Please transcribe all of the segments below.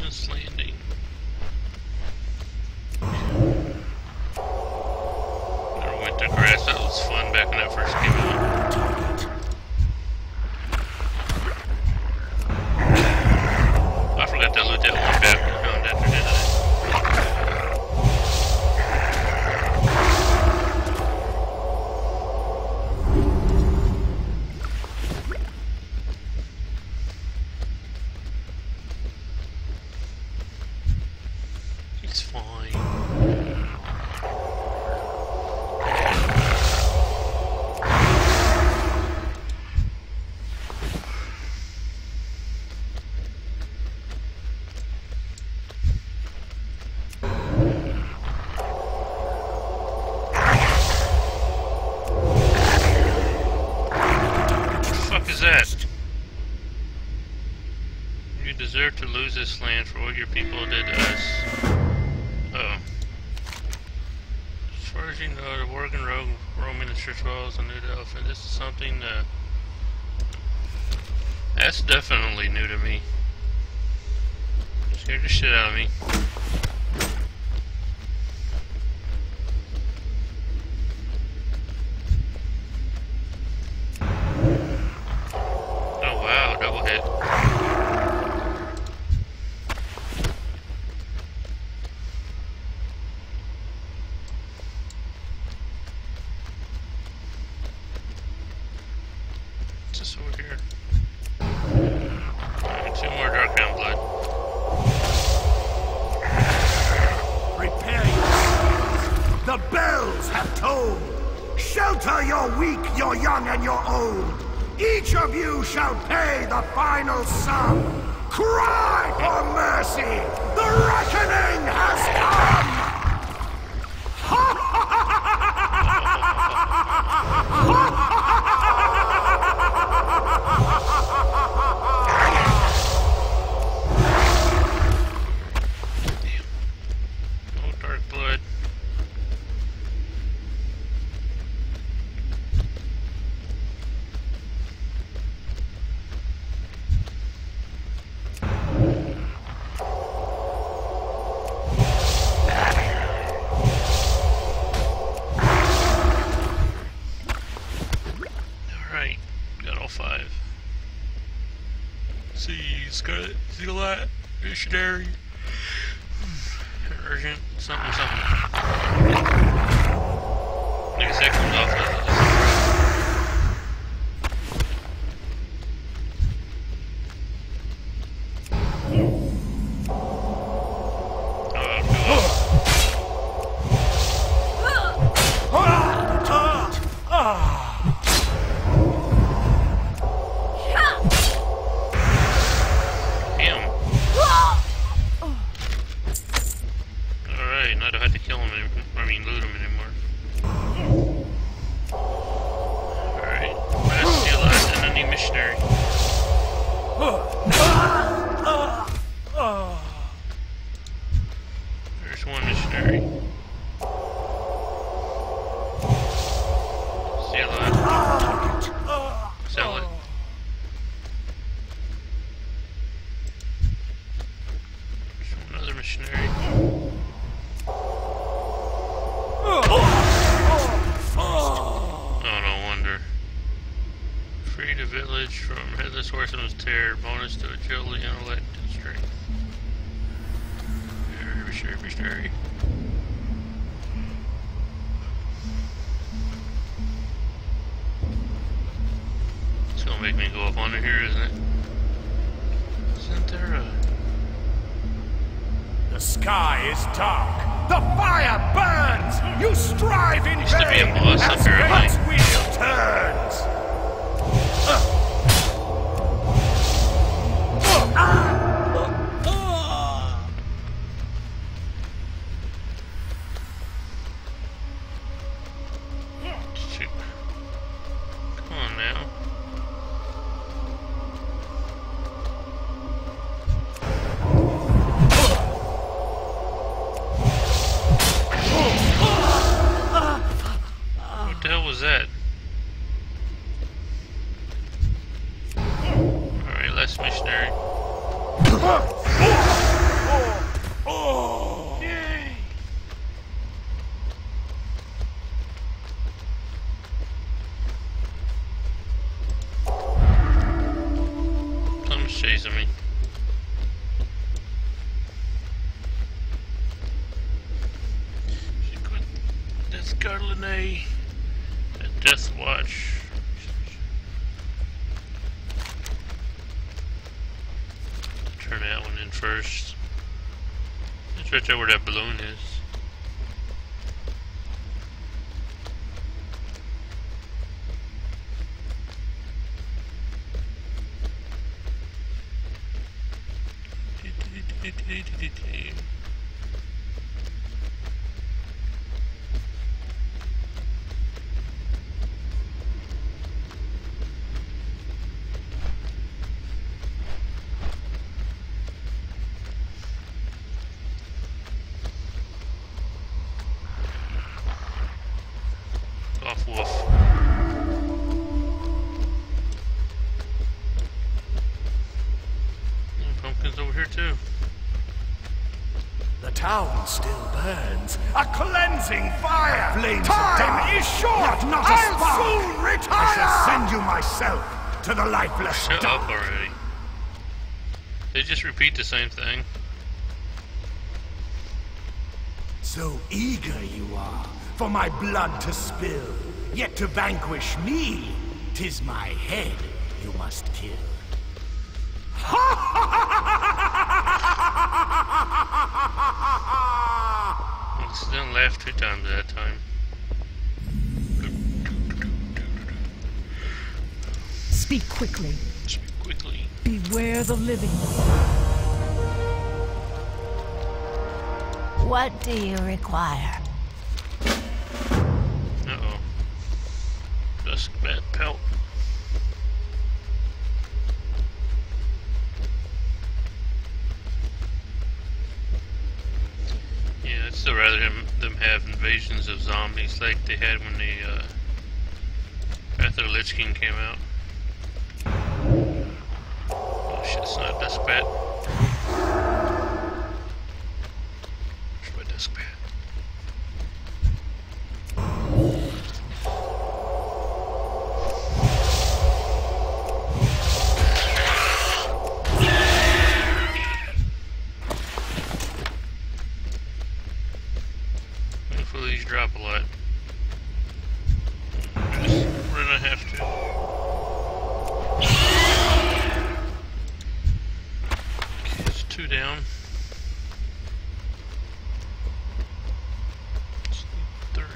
Moon's Landing. Never went to grass. That was fun back when that first came out. I forgot to loot that one back around after that. It's fine. You deserve to lose this land for what your people did to us. Oh. As far as you know, the Worgen Rogue roaming the church walls on New Delphi. This is something that's definitely new to me. Scared the shit out of me. Oh wow, double hit. What's this over here? Two more Darkbound Blood. Prepare yourselves. The bells have tolled. Shelter your weak, your young, and your old. Each of you shall pay the final sum. Cry for mercy. The reckoning has come. No dark blood. Alright, got all five. See, Scarlet, see the light, missionary, urgent, something, something. I guess that comes off of this. Alright, now I don't have to kill him anymore. I mean, loot him anymore. Alright, last steel eyes and a new missionary. There's one missionary. Steel eye. Sell it. There's another missionary. Oh, no wonder. Free the village from Headless Horseman's terror. Bonus to agility, intellect, and strength. Missionary. It's gonna make me go up under here, isn't it? Isn't there a... The sky is dark. The fire burns. You strive in Used to be a vain boss, as apparently. God's wheel turns. Shoot. Come on now. What the hell was that? Alright, last missionary. Oh! Yay! Someone's chasing me. That's Garlanay at Death Watch. Turn that one in first. It's right there where that balloon is. Off wolf. Pumpkin's over here too. The town still burns. A cleansing fire! Flames time is short! Not a I'll soon retire! I shall send you myself to the lifeless Shut up already. They just repeat the same thing. So eager you are for my blood to spill. Yet to vanquish me, 'tis my head you must kill. Didn't laugh 2 times that time. Speak quickly. Speak quickly. Beware the living. What do you require? Uh-oh. Dusk bat pelt. Yeah, I'd still rather them have invasions of zombies like they had when the Wrath of the Lich King came out. Oh shit, it's not a dusk bat. Where's my dusk bat? Hopefully these drop a lot. We're gonna have to. Okay, it's 2 down. Let's need 3.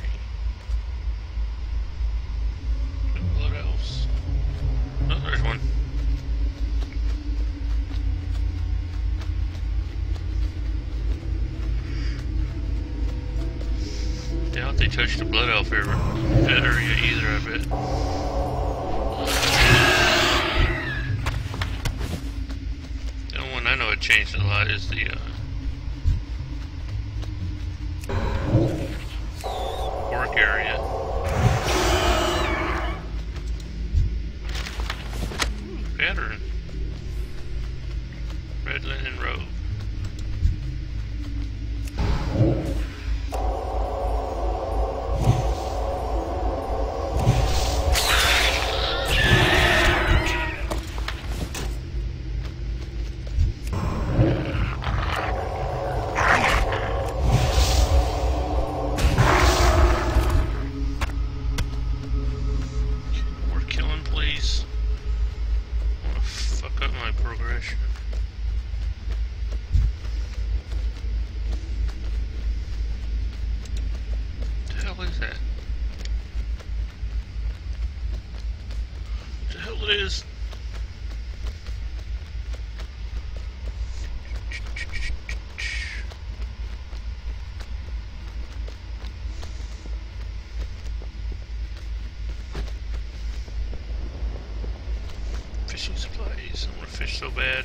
What else? Oh, there's one. Doubt they touched the blood elf area either, I bet. The only one I know it changed a lot is the orc area. Veteran. Red linen robe. Progression. What the hell is that? What the hell it is? Fishing supplies. I want to fish so bad.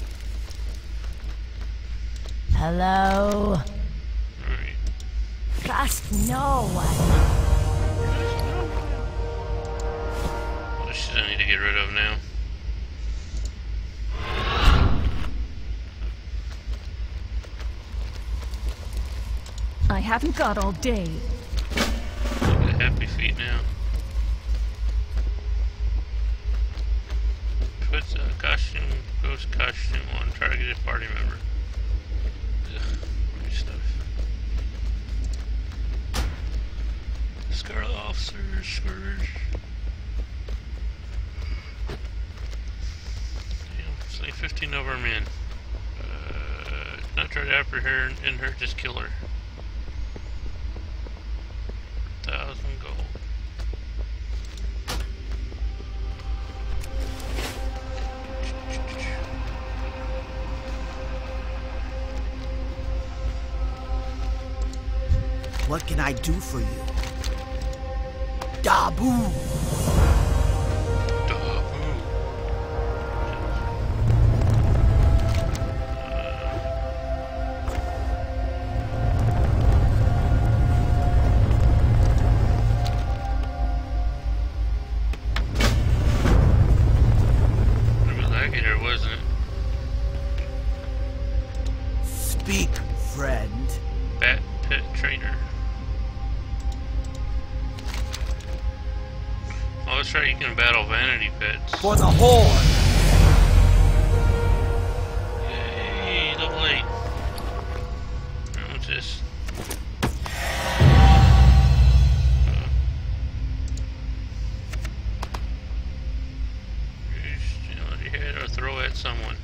Hello? Alright. Trust no one. What is shit I need to get rid of now? haven't got all day. Look at happy feet now. Puts a costume, ghost costume on targeted party member. Ugh, weird stuff. Scarlet Officer, Scourge. Damn, slay 15 of our men. Not try to apprehend her, just kill her. 1,000 gold. What can I do for you? Dabu! Speak, friend. Bat Pet Trainer. Oh, that's right, you can battle vanity pets. For the Horde! Yay, level 8. What's this? Shoot on your head or throw at someone.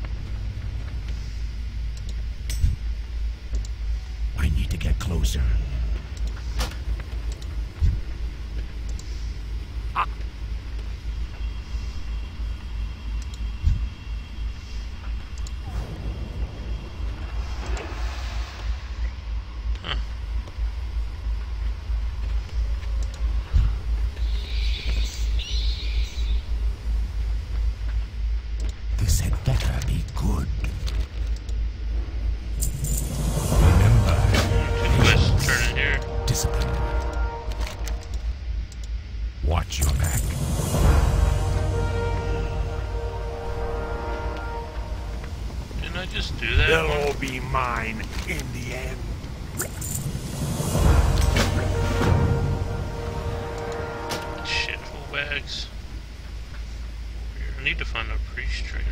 I need to get closer. This had better be good. Quest turn in here. Discipline. Watch your back. Didn't I just do that? They'll all be mine in the end. Shit, full bags. I need to find a priest trainer.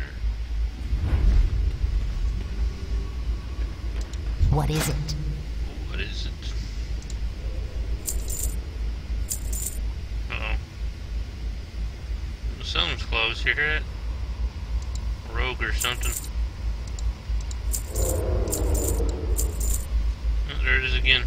What is it? What is it? Uh-oh. Something's closed. You hear it? Rogue or something. Oh, there it is again.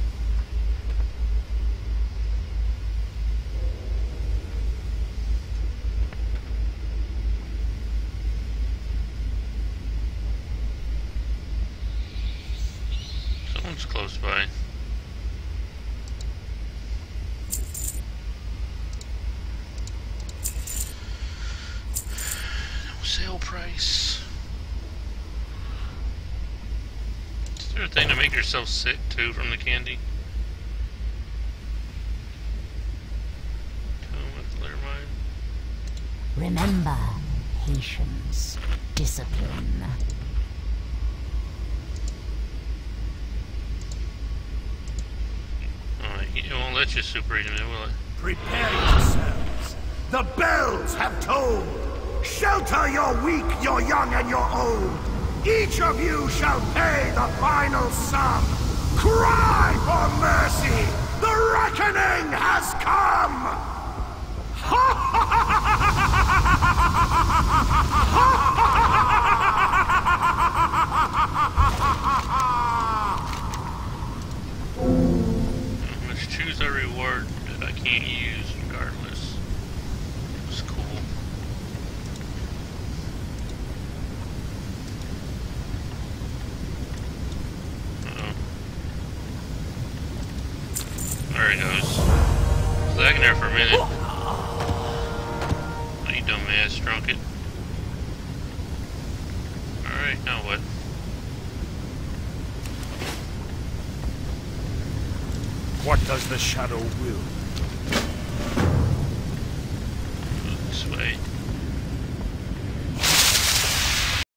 Someone's close by. No sale price. Is there a thing to make yourself sick too from the candy? Come with clear mind. Remember, patience, discipline. It won't let you super eat them, will it? Prepare yourselves. The bells have tolled. Shelter your weak, your young, and your old. Each of you shall pay the final sum. Cry for mercy. The reckoning has come. Let's choose a reward that I can't use regardless. It's cool. There he goes. Lagging there for a minute. What you dumbass, drunk it. Alright, now what? What does the shadow will? This way.